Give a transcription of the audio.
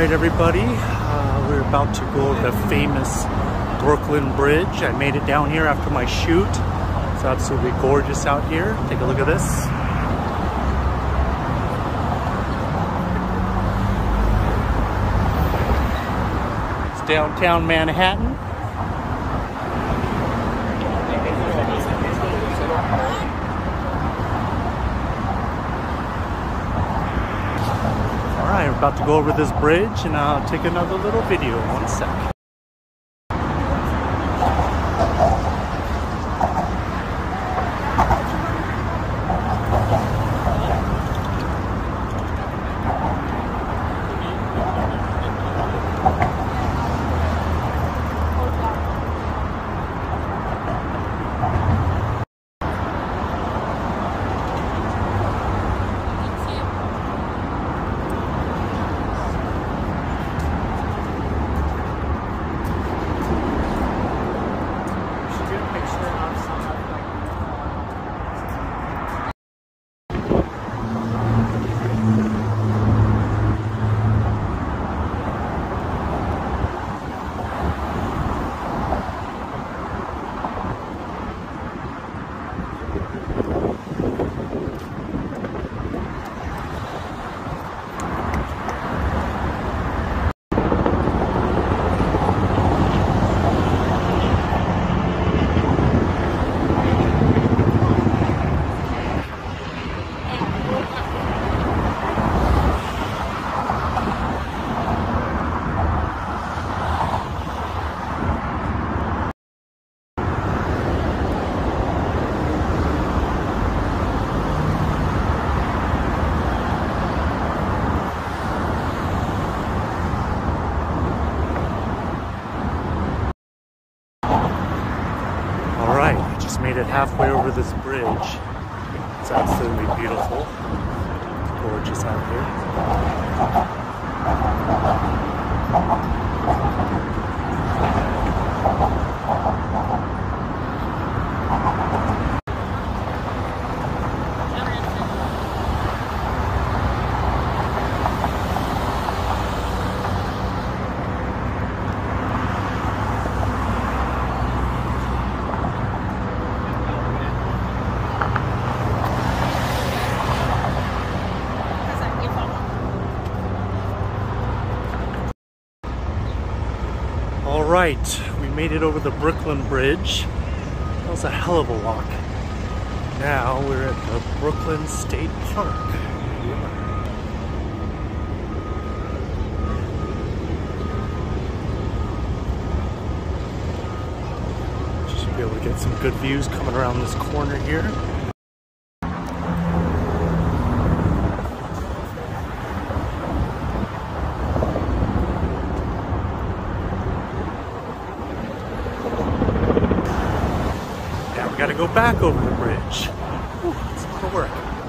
Alright everybody, we're about to go over the famous Brooklyn Bridge. I made it down here after my shoot. It's absolutely gorgeous out here. Take a look at this. It's downtown Manhattan. Alright, we're about to go over this bridge and I'll take another little video. 1 sec. Alright, I just made it halfway over this bridge. It's absolutely beautiful. It's gorgeous out here. Alright, we made it over the Brooklyn Bridge. That was a hell of a walk. Now we're at the Brooklyn State Park. Should be able to get some good views coming around this corner here. We gotta go back over the bridge. Whew, it's a lot of work.